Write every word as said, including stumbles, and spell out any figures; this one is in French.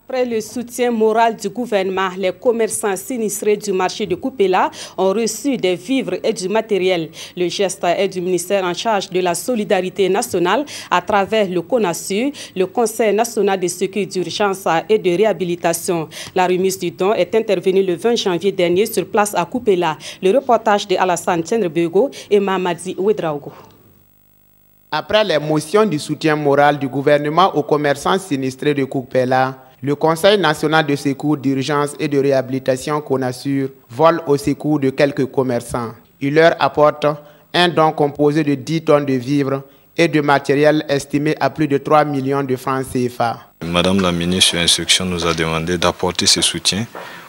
Après le soutien moral du gouvernement, les commerçants sinistrés du marché de Coupéla ont reçu des vivres et du matériel. Le geste est du ministère en charge de la solidarité nationale à travers le CONASUR, le Conseil national de secours d'urgence et de réhabilitation. La remise du don est intervenue le vingt janvier dernier sur place à Coupéla. Le reportage de Alassane Tchendrebego et Mamadi Ouedraogo. Après les motions du soutien moral du gouvernement aux commerçants sinistrés de Coupéla, le Conseil national de secours d'urgence et de réhabilitation CONASUR vole au secours de quelques commerçants. Il leur apporte un don composé de dix tonnes de vivres et de matériel estimé à plus de trois millions de francs C F A. Madame la ministre, sur instruction, nous a demandé d'apporter ce soutien